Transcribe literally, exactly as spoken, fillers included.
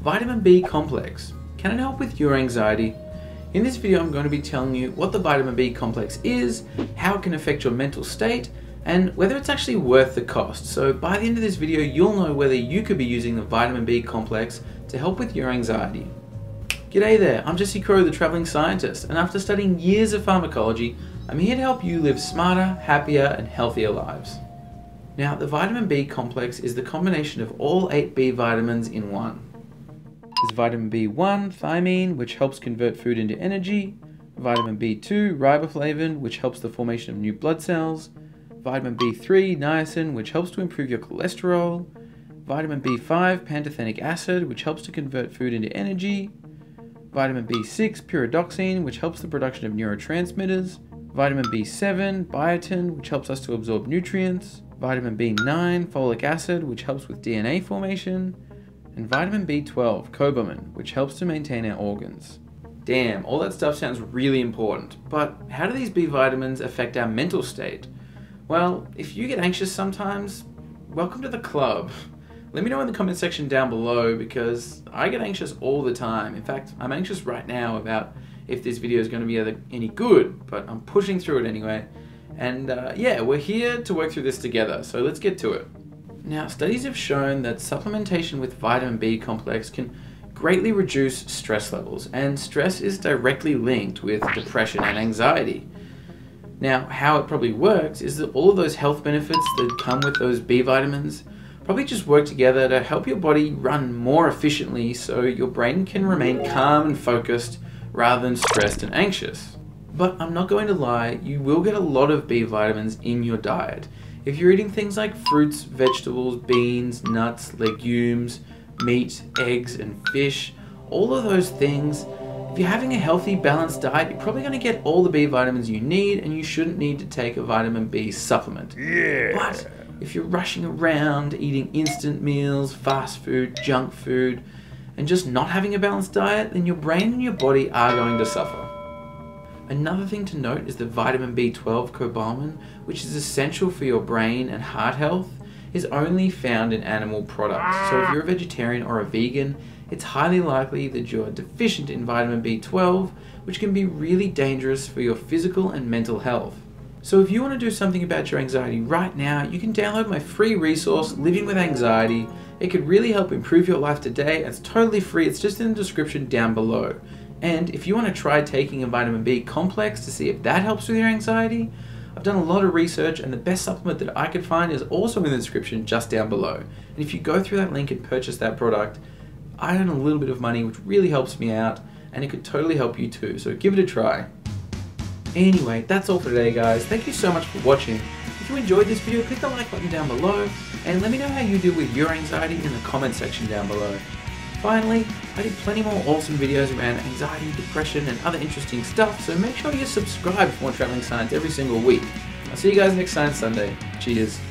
Vitamin B complex. Can it help with your anxiety? In this video I'm going to be telling you what the vitamin B complex is, how it can affect your mental state, and whether it's actually worth the cost. So by the end of this video you'll know whether you could be using the vitamin B complex to help with your anxiety. G'day there, I'm Jesse Crow, the traveling scientist, and after studying years of pharmacology, I'm here to help you live smarter, happier, and healthier lives. Now, the vitamin B complex is the combination of all eight B vitamins in one. There's vitamin B one Thiamine, which helps convert food into energy, vitamin B two Riboflavin, which helps the formation of new blood cells, vitamin B three Niacin, which helps to improve your cholesterol, vitamin B five Pantothenic Acid, which helps to convert food into energy, vitamin B six Pyridoxine, which helps the production of neurotransmitters, vitamin B seven Biotin, which helps us to absorb nutrients, vitamin B nine Folic Acid, which helps with D N A formation, and vitamin B twelve Cobalmin, which helps to maintain our organs. Damn, all that stuff sounds really important, but how do these B vitamins affect our mental state? Well, if you get anxious sometimes, welcome to the club. Let me know in the comment section down below, because I get anxious all the time. In fact, I'm anxious right now about if this video is going to be any good, but I'm pushing through it anyway. And uh, yeah, we're here to work through this together, so let's get to it. Now, studies have shown that supplementation with vitamin B complex can greatly reduce stress levels, and stress is directly linked with depression and anxiety. Now, how it probably works is that all of those health benefits that come with those B vitamins probably just work together to help your body run more efficiently so your brain can remain calm and focused rather than stressed and anxious. But I'm not going to lie, you will get a lot of B vitamins in your diet. If you're eating things like fruits, vegetables, beans, nuts, legumes, meat, eggs, and fish, all of those things, if you're having a healthy, balanced diet, you're probably going to get all the B vitamins you need, and you shouldn't need to take a vitamin B supplement. Yeah. But if you're rushing around, eating instant meals, fast food, junk food, and just not having a balanced diet, then your brain and your body are going to suffer. Another thing to note is that vitamin B twelve Cobalmin, which is essential for your brain and heart health, is only found in animal products. So if you're a vegetarian or a vegan, it's highly likely that you're deficient in vitamin B twelve, which can be really dangerous for your physical and mental health. So if you want to do something about your anxiety right now, you can download my free resource, Living with Anxiety. It could really help improve your life today. It's totally free. It's just in the description down below. And if you want to try taking a vitamin B complex to see if that helps with your anxiety, I've done a lot of research, and the best supplement that I could find is also in the description just down below. And if you go through that link and purchase that product, I earn a little bit of money, which really helps me out, and it could totally help you too. So give it a try. Anyway, that's all for today, guys. Thank you so much for watching. If you enjoyed this video, click the like button down below, and let me know how you deal with your anxiety in the comment section down below. Finally, I did plenty more awesome videos around anxiety, depression, and other interesting stuff, so make sure you subscribe for more traveling science every single week. I'll see you guys next Science Sunday. Cheers.